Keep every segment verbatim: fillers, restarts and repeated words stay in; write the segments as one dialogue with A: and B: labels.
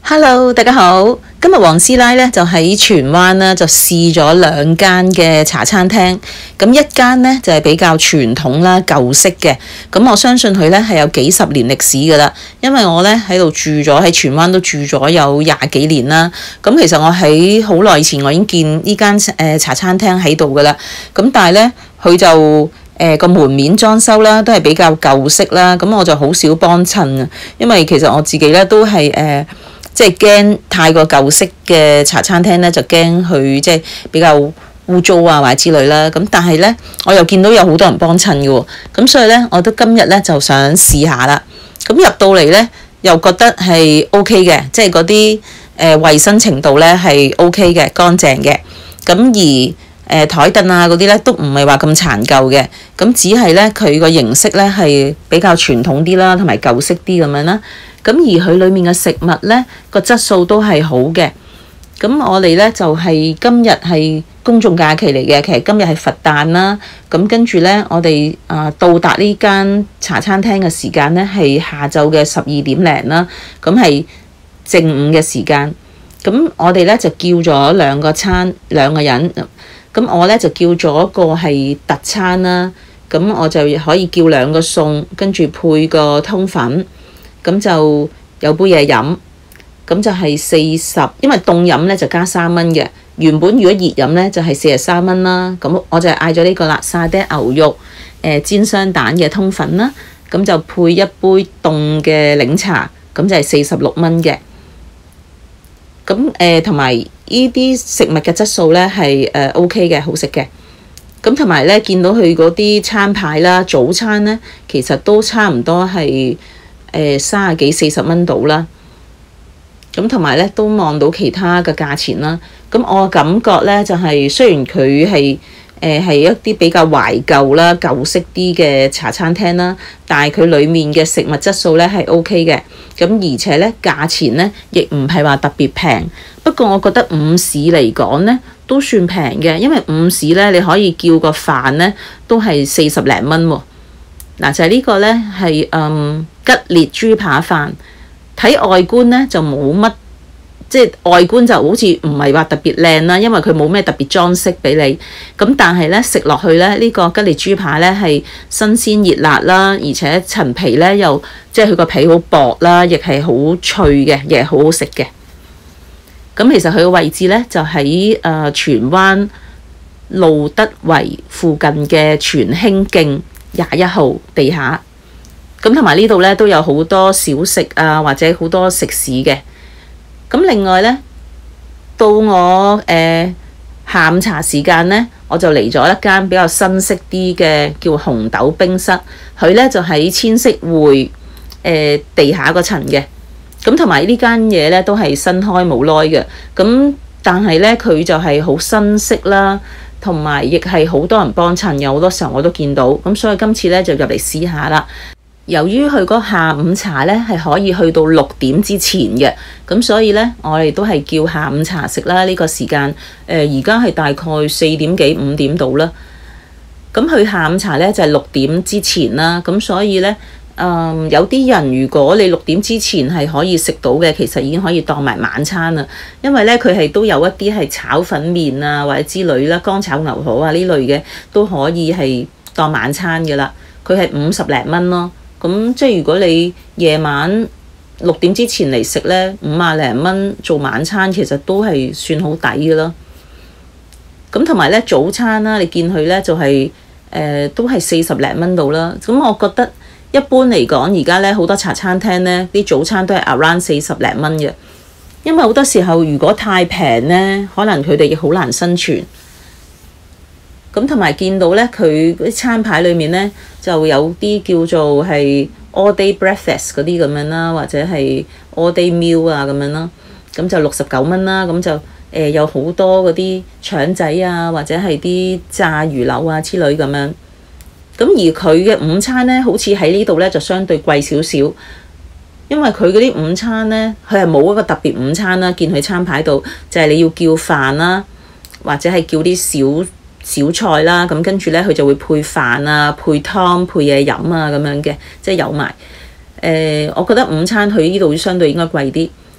A: Hello，大家好。今日黃師奶咧就喺荃灣啦，就試咗兩間嘅茶餐廳。咁一間咧就係比較傳統啦、舊式嘅。咁我相信佢咧係有幾十年歷史㗎啦。因為我咧喺度住咗喺荃灣都住咗有廿幾年啦。咁其實我喺好耐以前我已經見呢間誒茶餐廳喺度㗎啦。咁但係咧佢就誒個、呃、門面裝修啦，都係比較舊式啦。咁我就好少幫襯啊，因為其實我自己咧都係誒。呃即係驚太過舊式嘅茶餐廳咧，就驚佢即係比較污糟啊，或者之類啦。咁但係咧，我又見到有好多人幫襯嘅喎，咁所以咧，我都今日咧就想試下啦。咁入到嚟咧，又覺得係 O K 嘅，即係嗰啲誒衞生程度咧係 O K 嘅，乾淨嘅。咁而誒枱凳啊嗰啲咧都唔係話咁殘舊嘅，咁只係咧佢個形式咧係比較傳統啲啦，同埋舊式啲咁樣啦。咁而佢裡面嘅食物咧個質素都係好嘅。咁我哋咧就係、是、今日係公眾假期嚟嘅，其實今日係佛誕啦。咁跟住咧，我哋啊到達呢間茶餐廳嘅時間咧係下晝嘅十二點零啦。咁係正午嘅時間。咁我哋咧就叫咗兩個餐，兩個人。咁我咧就叫咗一個係特餐啦。咁我就可以叫兩個餸，跟住配個通粉。咁就有杯嘢飲，咁就係四十，因為凍飲咧就加三蚊嘅。原本如果熱飲咧就係四十三蚊啦。咁我就嗌咗呢個啦，沙爹牛肉，誒、呃、煎雙蛋嘅通粉啦。咁就配一杯凍嘅檸茶，咁就係四十六蚊嘅。咁誒同埋呢啲食物嘅質素咧係誒 O K 嘅，好食嘅。咁同埋咧見到佢嗰啲餐牌啦，早餐咧其實都差唔多係。誒三十幾四十蚊到啦，咁同埋咧都望到其他嘅價錢啦。咁我嘅感覺咧就係、是、雖然佢係誒係一啲比較懷舊啦、舊式啲嘅茶餐廳啦，但係佢裡面嘅食物質素咧係 O K 嘅。咁而且咧價錢咧亦唔係話特別平。不過我覺得午市嚟講咧都算平嘅，因為午市咧你可以叫個飯咧都係四十零蚊喎。嗱就係呢個咧係嗯吉列豬扒飯，睇外觀咧就冇乜，即係外觀就好似唔係話特別靚啦，因為佢冇咩特別裝飾俾你。咁但係咧食落去咧呢個吉列豬扒咧係新鮮熱辣啦，而且層皮咧又即係佢個皮好薄啦，亦係好脆嘅，亦係好好食嘅。咁其實佢嘅位置咧就喺誒荃灣路德圍附近嘅荃興徑廿一號地下，咁同埋呢度咧都有好多小食啊，或者好多食肆嘅。咁另外咧，到我誒、呃、下午茶時間咧，我就嚟咗一間比較新式啲嘅叫紅豆冰室，佢咧就喺千色匯誒地下嗰層嘅。咁同埋呢間嘢咧都係新開冇耐嘅，咁但係咧佢就係好新式啦。同埋亦係好多人幫襯，有好多時候我都見到，咁所以今次咧就入嚟試下啦。由於佢嗰下午茶咧係可以去到六點之前嘅，咁所以咧我哋都係叫下午茶食啦。呢、這個時間誒而家係大概四點幾五點到啦。咁佢下午茶咧就係、是、六點之前啦，咁所以咧。嗯，有啲人如果你六點之前係可以食到嘅，其實已經可以當埋晚餐啦。因為咧佢係都有一啲係炒粉麵啊或者之類啦，乾炒牛河啊呢類嘅都可以係當晚餐嘅啦。佢係五十零蚊咯。咁即係如果你夜晚六點之前嚟食咧，五啊零蚊做晚餐，其實都係算好抵嘅咯。咁同埋咧早餐啦，你見佢咧就係、是、誒、呃、都係四十零蚊度啦。咁我覺得。一般嚟講，而家咧好多茶餐廳咧啲早餐都係 around 四十零蚊嘅，因為好多時候如果太平咧，可能佢哋亦好難生存。咁同埋見到咧，佢啲餐牌裏面咧就有啲叫做係 all day breakfast 嗰啲咁樣啦，或者係 all day meal 啊咁樣啦，咁就六十九蚊啦。咁就誒、呃、有好多嗰啲腸仔啊，或者係啲炸魚柳啊之類咁樣。咁而佢嘅午餐咧，好似喺呢度咧就相對貴少少，因為佢嗰啲午餐咧，佢係冇一個特別午餐啦。見佢餐牌度就係、是、你要叫飯啦，或者係叫啲小小菜啦。咁跟住咧，佢就會配飯啊、配湯、配嘢飲啊咁樣嘅，即係有埋。誒、呃，我覺得午餐佢呢度相對應該貴啲。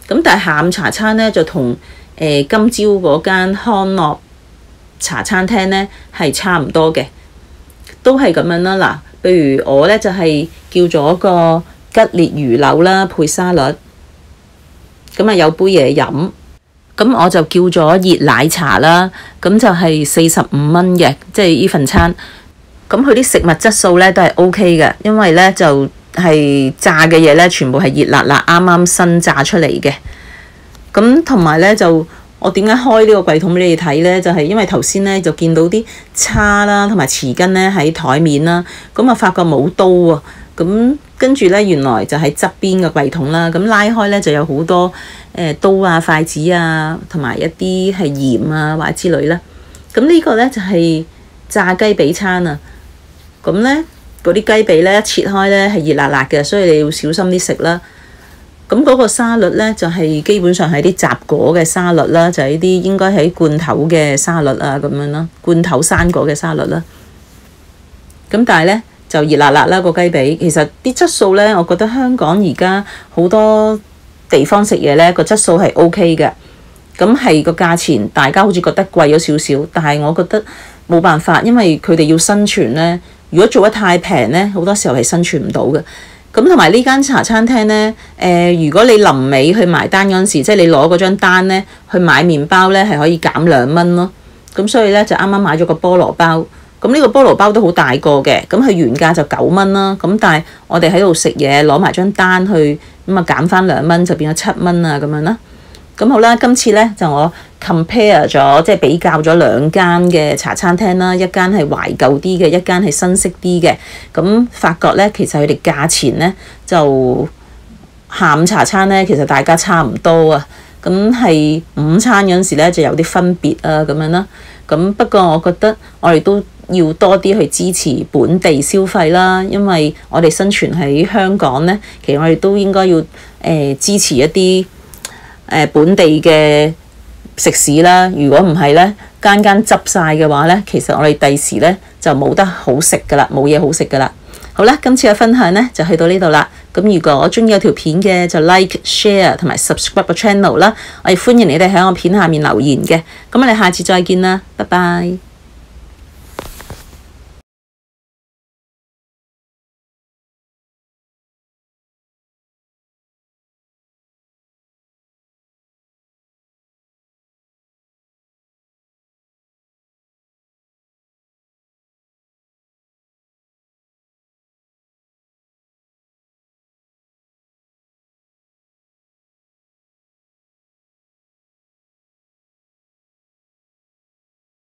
A: 咁但係下午茶餐咧就同誒、呃、今朝嗰間康樂茶餐廳咧係差唔多嘅，都係咁樣啦。嗱，譬如我咧就係、是、叫咗個吉列魚柳啦，配沙律，咁啊有杯嘢飲。咁我就叫咗熱奶茶啦，咁就係四十五蚊嘅，即係呢份餐。咁佢啲食物質素咧都係 O K 嘅，因為咧就係、是、炸嘅嘢咧全部係熱辣辣，啱啱新炸出嚟嘅。咁同埋咧就我點解開呢個櫃桶俾你哋睇咧？就係、是、因為頭先咧就見到啲叉啦，同埋匙羹咧喺台面啦，咁啊發覺冇刀啊，咁跟住咧原來就喺側邊嘅櫃桶啦，咁拉開咧就有好多。誒刀啊、筷子啊，同埋一啲係鹽啊或者之類啦。咁呢個咧就係、是、炸雞髀餐啊。咁咧嗰啲雞髀咧一切開咧係熱辣辣嘅，所以你要小心啲食啦。咁嗰個沙律咧就係、是、基本上係啲雜果嘅沙律啦，就係呢啲應該係罐頭嘅沙律啊咁樣啦，罐頭生果嘅沙律啦。咁但係咧就熱辣辣啦個雞髀，其實啲質素咧，我覺得香港而家好多地方食嘢咧個質素係 O K 嘅，咁係個價錢大家好似覺得貴咗少少，但係我覺得冇辦法，因為佢哋要生存咧。如果做得太平咧，好多時候係生存唔到嘅。咁同埋呢間茶餐廳咧，誒、呃、如果你臨尾去埋單嗰陣時，即係你攞嗰張單咧去買麵包咧，係可以減兩蚊咯。咁所以咧就啱啱買咗個菠蘿包，咁呢個菠蘿包都好大個嘅，咁佢原價就九蚊啦。咁但係我哋喺度食嘢攞埋張單去。咁啊減翻兩蚊就變咗七蚊啊咁樣啦。咁好啦，今次咧就我 compare 咗，即係比較咗兩間嘅茶餐廳啦，一間係懷舊啲嘅，一間係新式啲嘅。咁發覺咧，其實佢哋價錢咧就下午茶餐咧，其實大家差唔多啊。咁係午餐嗰陣時咧就有啲分別啊咁樣啦。咁不過我覺得我哋都要多啲去支持本地消費啦，因為我哋生存喺香港咧，其實我哋都應該要誒、呃、支持一啲誒、呃、本地嘅食肆啦。如果唔係咧，間間執晒嘅話咧，其實我哋第時咧就冇得好食噶啦，冇嘢好食噶啦。好啦，今次嘅分享咧就去到呢度啦。咁如果我中意有條片嘅，就 like、share 同埋 subscribe 個 channel 啦。我亦歡迎你哋喺我片下面留言嘅。咁我哋下次再見啦，拜拜。